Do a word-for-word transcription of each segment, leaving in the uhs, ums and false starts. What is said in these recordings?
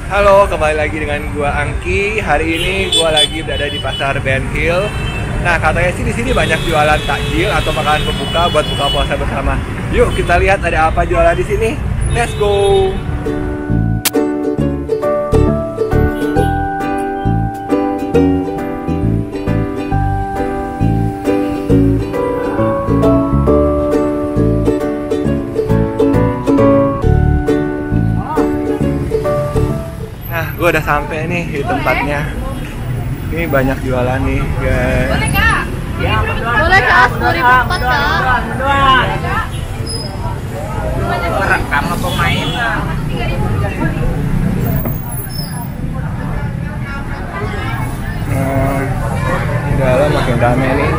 Halo, kembali lagi dengan gua Angki. Hari ini gua lagi berada di pasar Ben Hill. Nah, katanya sih di sini banyak jualan takjil atau makanan pembuka buat buka puasa bersama. Yuk kita lihat ada apa jualan di sini. Let's go. Gue udah sampai nih di tempatnya. Ini banyak jualan nih, guys. Boleh kak? Ya, boleh kak, sepuluh ribu empat kak. Rekam pemain. Nah, di dalam makin ramai nih.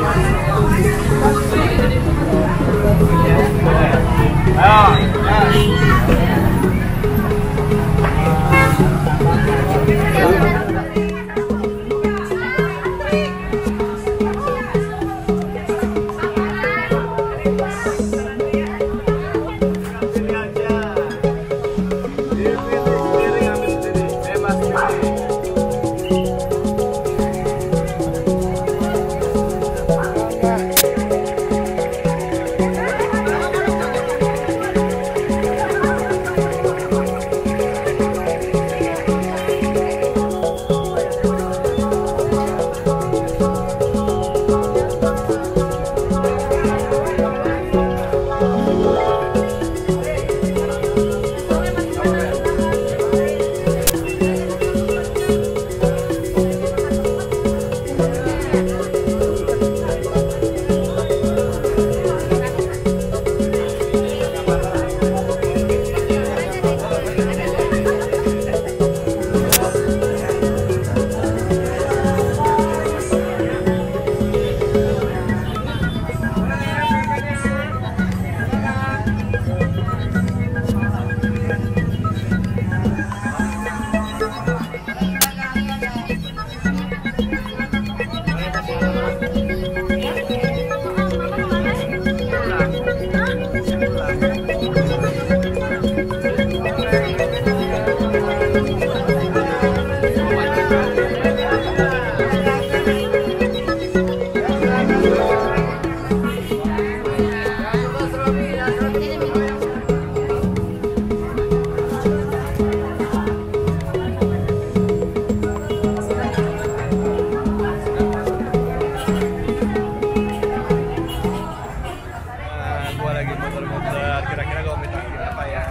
Kira-kira gue minta apa ya?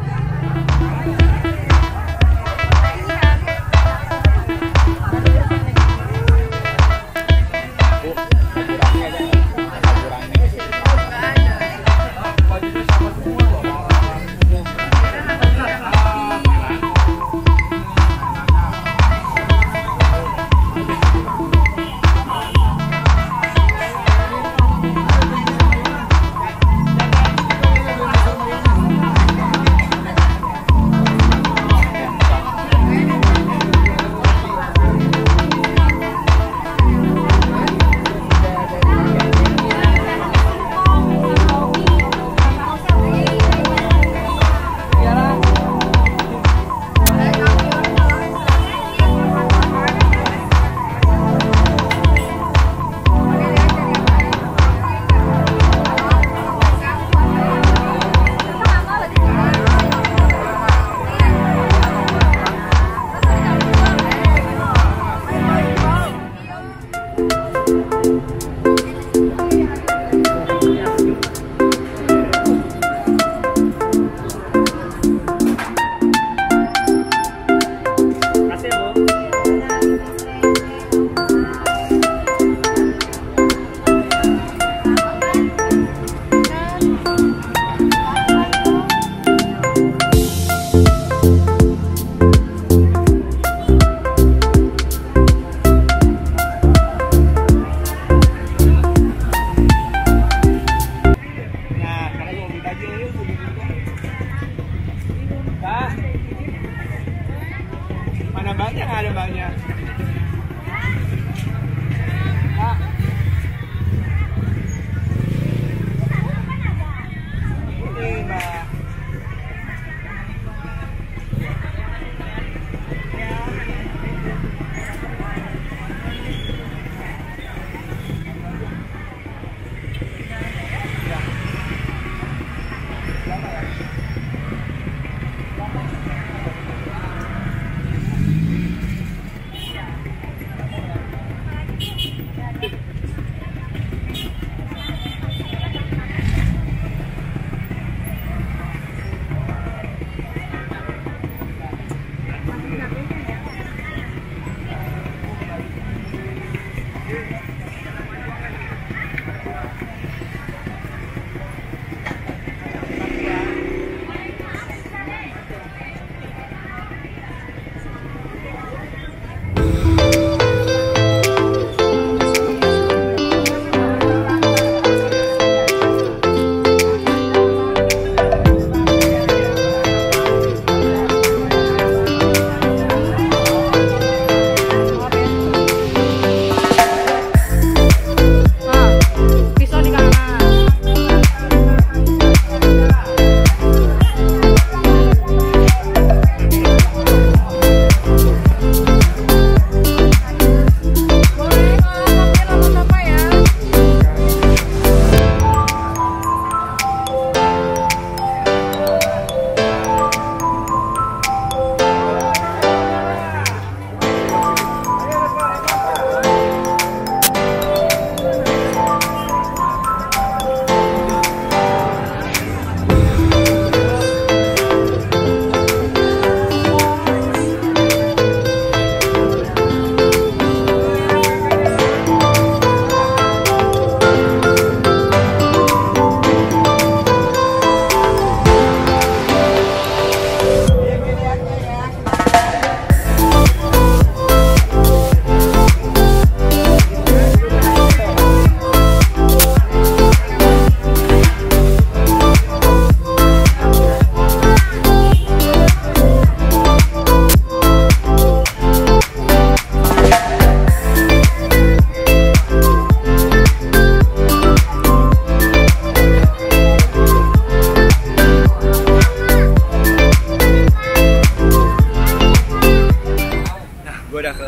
Mana banyak ada banyak. Ini, Mbak.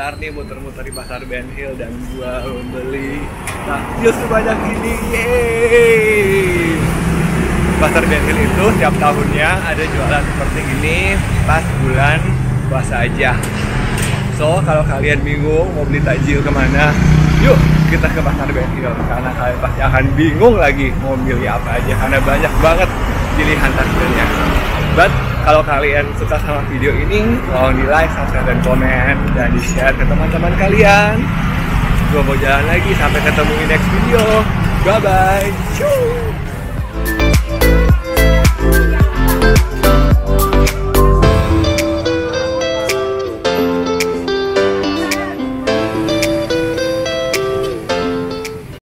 kelar nih muter-muter di pasar Ben Hill dan gua membeli takjil sebanyak ini. Yeay. Pasar Ben Hill itu setiap tahunnya ada jualan seperti ini pas bulan puasa aja. So kalau kalian bingung mau beli takjil kemana, yuk kita ke pasar Ben Hill karena kalian pasti akan bingung lagi mau milih apa aja karena banyak banget pilihan takjilnya. But kalau kalian suka sama video ini, tolong di like, subscribe, dan komen dan di share ke teman-teman kalian. Gue mau jalan lagi, sampai ketemu di next video. Bye bye.